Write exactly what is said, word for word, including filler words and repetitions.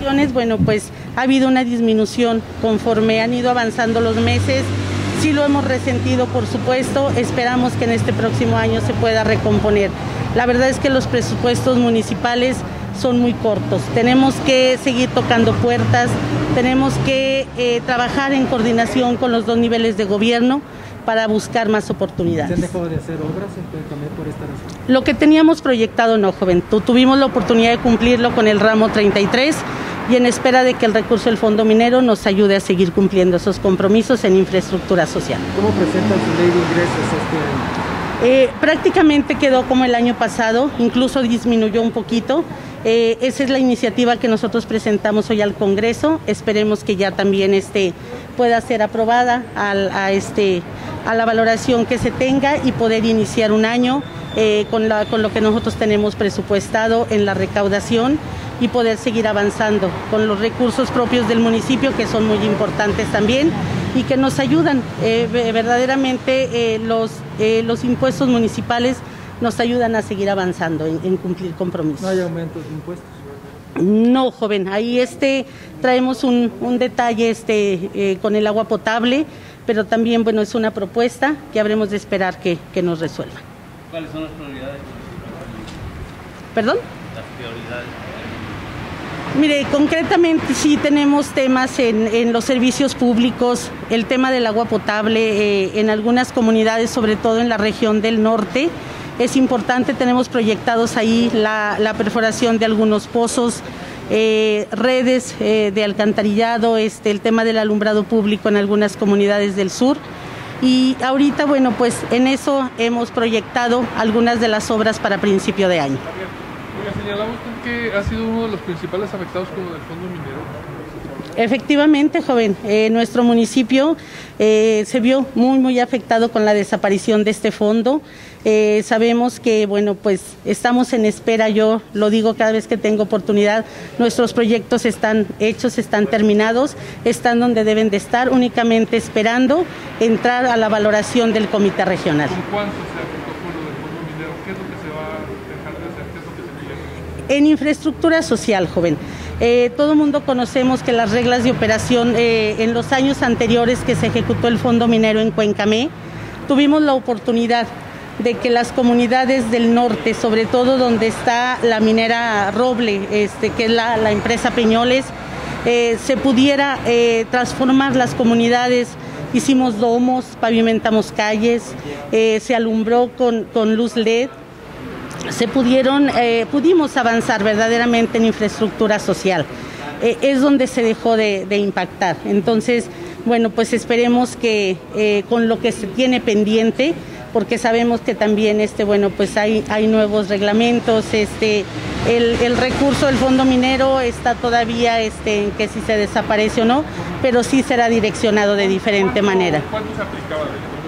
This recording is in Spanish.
inversiones, bueno, pues ha habido una disminución conforme han ido avanzando los meses. Sí lo hemos resentido, por supuesto, esperamos que en este próximo año se pueda recomponer. La verdad es que los presupuestos municipales son muy cortos, tenemos que seguir tocando puertas, tenemos que eh, trabajar en coordinación con los dos niveles de gobierno para buscar más oportunidades. ¿Se han dejado de hacer obras en Cuencamé por esta razón? Lo que teníamos proyectado no, joven, tuvimos la oportunidad de cumplirlo con el ramo treinta y tres y en espera de que el recurso del Fondo Minero nos ayude a seguir cumpliendo esos compromisos en infraestructura social. ¿Cómo presentan su ley de ingresos este año? Eh, prácticamente quedó como el año pasado, incluso disminuyó un poquito. Eh, esa es la iniciativa que nosotros presentamos hoy al Congreso. Esperemos que ya también este, pueda ser aprobada al, a, este, a la valoración que se tenga y poder iniciar un año eh, con, la, con lo que nosotros tenemos presupuestado en la recaudación y poder seguir avanzando con los recursos propios del municipio, que son muy importantes también y que nos ayudan. Eh, verdaderamente eh, los, eh, los impuestos municipales nos ayudan a seguir avanzando en, en cumplir compromisos. ¿No hay aumentos de impuestos? No, joven, ahí este, traemos un, un detalle este, eh, con el agua potable, pero también bueno, es una propuesta que habremos de esperar que, que nos resuelva. ¿Cuáles son las prioridades? ¿Perdón? Las prioridades. Mire, concretamente sí tenemos temas en, en los servicios públicos, el tema del agua potable eh, en algunas comunidades, sobre todo en la región del norte. Es importante, tenemos proyectados ahí la, la perforación de algunos pozos, eh, redes eh, de alcantarillado, este, el tema del alumbrado público en algunas comunidades del sur. Y ahorita, bueno, pues en eso hemos proyectado algunas de las obras para principio de año. Oiga, señalaba usted que ha sido uno de los principales afectados con el Fondo Minero. Efectivamente, joven, eh, nuestro municipio eh, se vio muy, muy afectado con la desaparición de este fondo. Eh, sabemos que, bueno, pues estamos en espera, yo lo digo cada vez que tengo oportunidad, nuestros proyectos están hechos, están terminados, están donde deben de estar, únicamente esperando entrar a la valoración del comité regional. ¿Con cuánto se afectó por lo del Fondo Minero? ¿Qué es lo que se va a dejar de hacer? ¿Qué es lo que se quiere? En infraestructura social, joven. Eh, todo el mundo conocemos que las reglas de operación eh, en los años anteriores que se ejecutó el Fondo Minero en Cuencamé, tuvimos la oportunidad de que las comunidades del norte, sobre todo donde está la minera Roble, este, que es la, la empresa Peñoles, eh, se pudiera eh, transformar las comunidades. Hicimos domos, pavimentamos calles, eh, se alumbró con, con luz L E D. Se pudieron, eh, pudimos avanzar verdaderamente en infraestructura social. Eh, es donde se dejó de, de impactar. Entonces, bueno, pues esperemos que eh, con lo que se tiene pendiente, porque sabemos que también este, bueno, pues hay, hay nuevos reglamentos, este, el, el recurso del Fondo Minero está todavía este, en que si se desaparece o no, pero sí será direccionado de diferente manera. ¿Cuánto se aplicaba?